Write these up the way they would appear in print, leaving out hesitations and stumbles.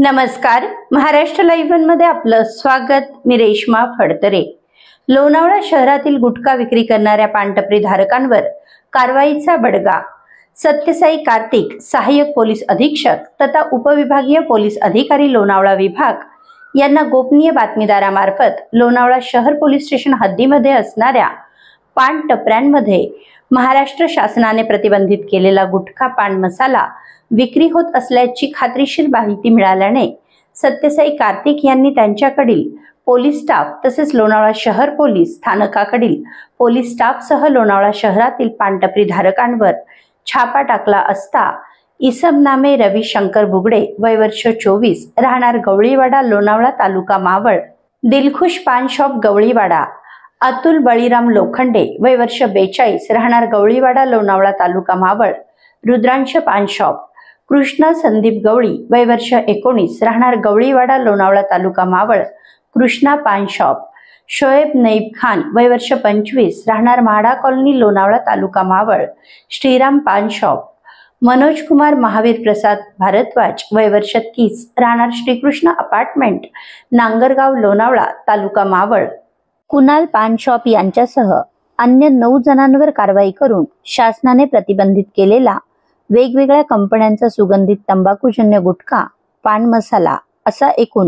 नमस्कार, महाराष्ट्र लाईव्ह मध्ये आपलं स्वागत। मी रेश्मा फडतरे। लोणावळा शहरातील गुटखा विक्री करणाऱ्या पानटपरी धारकांवर कारवाईचा बडगा। सत्यसाई कार्तिक, सहाय्यक पोलीस अधीक्षक तथा उपविभागीय पोलीस अधिकारी लोणावळा विभाग यांना गोपनीय बातमीदारामार्फत लोणावळा शहर पोलीस स्टेशन हद्दीमध्ये असणाऱ्या पान टपऱ्यांमध्ये महाराष्ट्र शासनाने प्रतिबंधित केलेला गुटखा पान मसाला विक्री होत असल्याची खात्रीशीर माहिती मिळाल्याने सत्यसाई कार्तिक यांनी त्यांच्याकडील पोलीस स्टाफ तसेच लोणावळा शहर पोलीस स्थानकाकडील पोलीस स्टाफसह लोणावळा शहरातील पानटपरी धारकांवर छापा टाकला असता इसम नामे रवी शंकर बुगडे, वय वर्ष 24, राहणार गवळीवाडा, लोणावळा तालुका मावळ, दिलखुश पान शॉप गवळीवाडा, अतुल बळीराम लोखंडे, वय वर्ष 42, राहणार गवळीवाडा, लोणावळा तालुका मावळ, रुद्रांश पान शॉप, कृष्णा संदीप गवळी, वय वर्ष 19, राहणार गवळीवाडा, लोणावळा तालुका मावळ, कृष्णा पान शॉप, शोएब नईब खान, वय वर्ष 25, राहणार म्हाडा कॉलनी, लोणावळा तालुका मावळ, श्रीराम पान शॉप, मनोज कुमार महावीर प्रसाद भारद्वाज, वय वर्ष 30, राहणार श्रीकृष्ण अपार्टमेंट, नांगरगाव, लोणावळा तालुका मावळ, कुणाल पान शॉप यांच्यासह अन्य 9 जणांवर कारवाई करून शासनाने प्रतिबंधित केलेला वेगवेगळ्या कंपन्यांचा सुगंधित तंबाखूजन्य गुटखा पान मसाला असा एकूण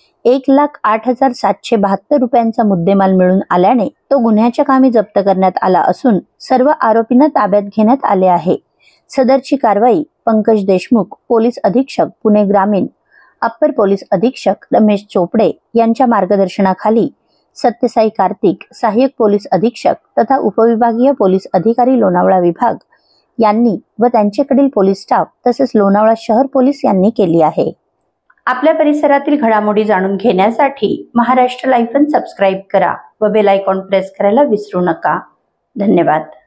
1,08,772 रुपयांचा मुद्देमाल मिळून आल्याने तो गुन्ह्याच्या कामी जप्त करण्यात आला असून सर्व आरोपींना ताब्यात घेण्यात आले आहे। सदरची कारवाई पंकज देशमुख, पोलीस अधीक्षक पुणे ग्रामीण, अप्पर पोलीस अधीक्षक रमेश चोपडे यांच्या मार्गदर्शनाखाली सत्यसाई कार्तिक, सहाय्यक पोलीस अधीक्षक तथा उपविभागीय पोलीस अधिकारी लोणावळा विभाग यांनी व त्यांच्याकडील पोलीस स्टाफ तसेच लोणावळा शहर पोलीस यांनी केली आहे। आपल्या परिसरातील घडामोडी जाणून घेण्यासाठी महाराष्ट्र लाईव्ह सबस्क्राईब करा व बेल आयकॉन प्रेस करायला विसरू नका। धन्यवाद।